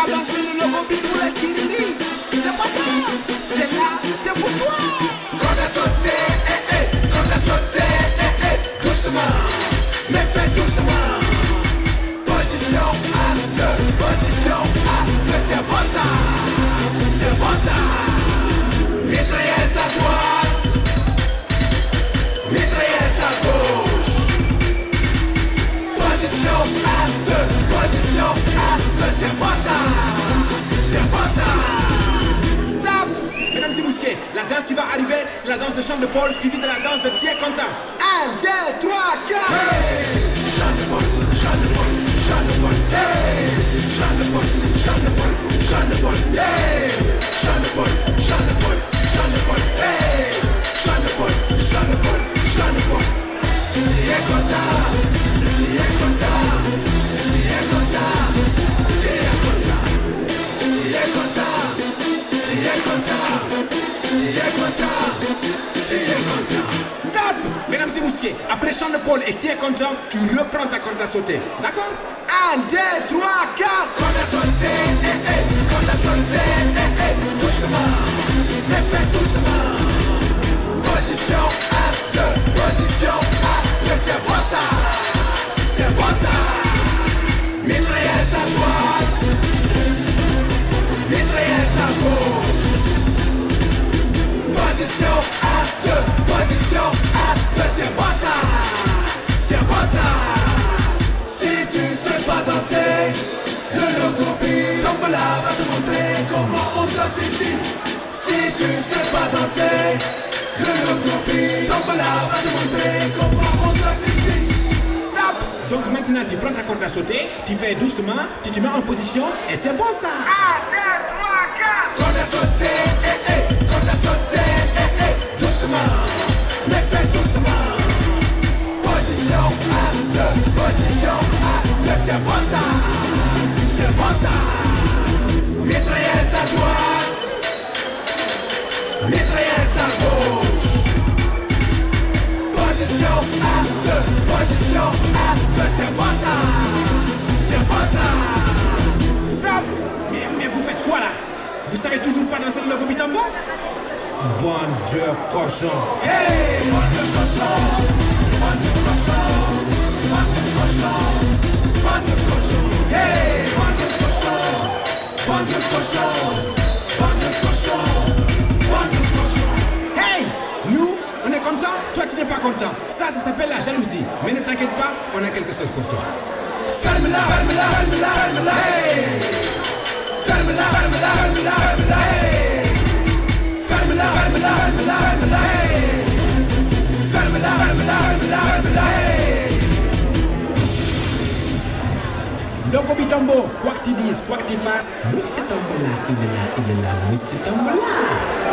pas danser le logo beat pour la tiriri. C'est pas toi, c'est là, c'est pour toi. Quand t'as sauté, quand t'as sauté, doucement, mais fais doucement. Position à deux, c'est bon ça, c'est bon ça. Mitraillette à droite, mitraillette à gauche. Position à deux, c'est bon ça, c'est bon ça. Stop. Mesdames et messieurs, la danse qui va arriver, c'est la danse de Jean de Paul suivie de la danse de Thierry Quentin. 1, 2, 3, 4. Hey, Jean de Paul, Jean de Paul, Jean de Paul. Hey, Jean de Paul, Jean de Paul, Jean de Paul. Hey, Jean de Paul, Jean de Paul, Jean de Paul. Hey, Jean de Paul, Jean de Paul, Jean de Paul. Thierry Quentin, Thierry Quentin, Thierry Quentin, Thierry Quentin, Thierry Quentin, Thierry Quentin, Thierry Quentin, Thierry Quentin. Stop. Mesdames et messieurs, après Jean de Paul et Thierry Quentin, tu reprends ta corde à sauter. D'accord? 1, 2, 3, 4. Quand t'as sauté, quand t'as sauté, doucement, mais fais doucement. Position à deux, c'est bon ça, c'est bon ça. Mitraillette à droite, mitraillette à gauche. Position à deux, c'est bon ça, c'est bon ça. Si tu sais pas danser, le logo beat Tombola va te montrer comment on danse ici. Si tu sais pas danser, le logo beat Tombola va te montrer comment on danse ici. Stop. Donc maintenant tu prends ta corde à sauter, tu fais doucement, tu te mets en position et c'est bon ça. 1, 2, 3, 4. Quand t'as sauté, quand t'as sauté, doucement, mais fais doucement. Position à deux, c'est bon ça, c'est bon ça. Mitraillette à droite, mitraillette à gauche. Position à deux, c'est bon ça, c'est bon ça. Stop. Mais vous faites quoi là? Vous savez toujours pas danser le logo bitambo? Bande de cochons. Hey, bande de cochons, bande de cochons, bande de cochons, bande de cochons. Hey, bande de cochons, bande de cochons, bande de cochons, bande de cochons. Hey, nous, on est content, toi tu n'es pas content. Ça s'appelle la jalousie. Mais ne t'inquiète pas, on a quelque chose pour toi. Ferme-la, ferme-la, ferme-la, ferme-la, hey. Ferme-la, ferme-la, ferme-la, ferme-la, hey. Ferme-la, ferme-la, ferme-la, ferme-la, hey. Ferme-la, ferme-la, ferme-la, ferme-la, hey. Logo bitambo, quoi que tu dises, quoi que tu fasses, Monsieur Tombola, il est là, Monsieur Tombola.